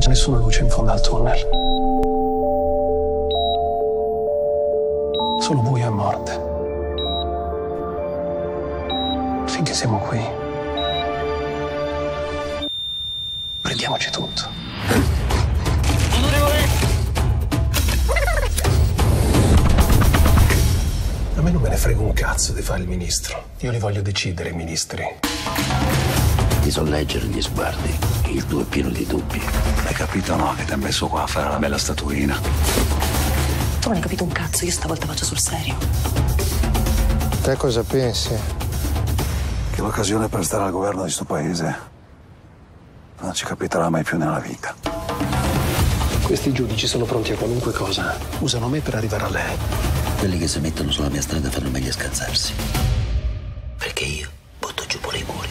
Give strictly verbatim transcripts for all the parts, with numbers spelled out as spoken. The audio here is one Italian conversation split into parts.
c'è nessuna luce in fondo al tunnel. Solo buio e morte. Finché siamo qui, prendiamoci tutto. A me non me ne frega un cazzo di fare il ministro. Io li voglio decidere, i ministri. Ti so leggere gli sguardi. Il tuo è pieno di dubbi. Hai capito, no? Che ti ha messo qua a fare la bella statuina. Tu non hai capito un cazzo, io stavolta faccio sul serio. Te cosa pensi? Che l'occasione per stare al governo di sto paese non ci capiterà mai più nella vita. Questi giudici sono pronti a qualunque cosa. Usano me per arrivare a lei. Quelli che si mettono sulla mia strada fanno meglio a scansarsi. Perché io butto giù pure i muri.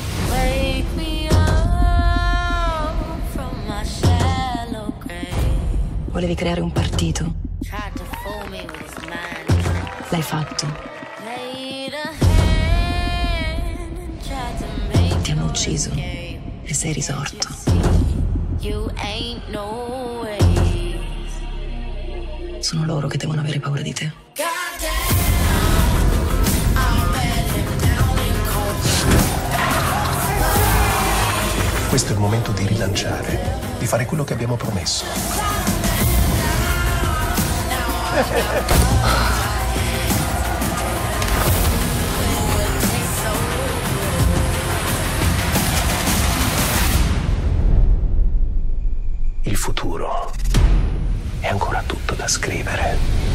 Volevi creare un partito. L'hai fatto. Ti hanno ucciso e sei risorto. Sono loro che devono avere paura di te. Questo è il momento di rilanciare, di fare quello che abbiamo promesso. Il futuro è ancora tutto da scrivere.